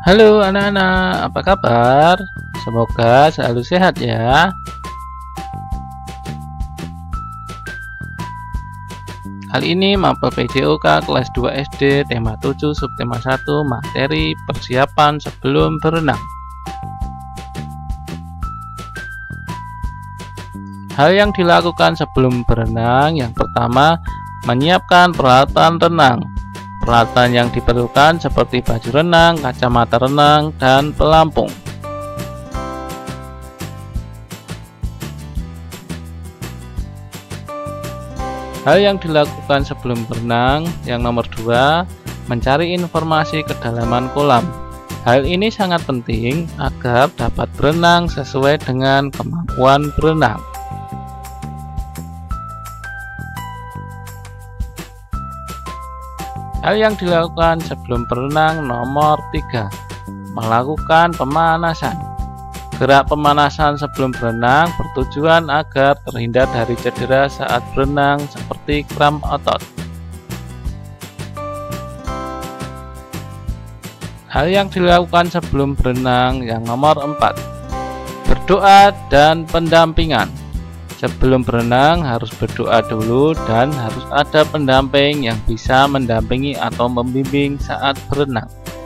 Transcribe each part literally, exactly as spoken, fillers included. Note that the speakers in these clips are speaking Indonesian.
Halo anak-anak, apa kabar? Semoga selalu sehat ya. Kali ini mapel P J O K kelas dua S D tema tujuh subtema satu materi persiapan sebelum berenang. Hal yang dilakukan sebelum berenang, yang pertama, menyiapkan peralatan renang. Peralatan yang diperlukan seperti baju renang, kacamata renang, dan pelampung. Hal yang dilakukan sebelum berenang, yang nomor dua, mencari informasi kedalaman kolam. Hal ini sangat penting agar dapat berenang sesuai dengan kemampuan berenang. Hal yang dilakukan sebelum berenang nomor tiga, melakukan pemanasan. Gerak pemanasan sebelum berenang bertujuan agar terhindar dari cedera saat berenang seperti kram otot. Hal yang dilakukan sebelum berenang yang nomor empat, berdoa dan pendampingan. Sebelum berenang harus berdoa dulu dan harus ada pendamping yang bisa mendampingi atau membimbing saat berenang.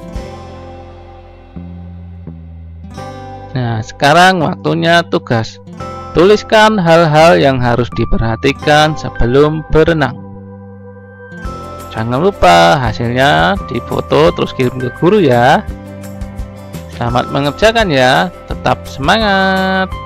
Nah, sekarang waktunya tugas. Tuliskan hal-hal yang harus diperhatikan sebelum berenang. Jangan lupa hasilnya difoto terus kirim ke guru ya. Selamat mengerjakan ya, tetap semangat.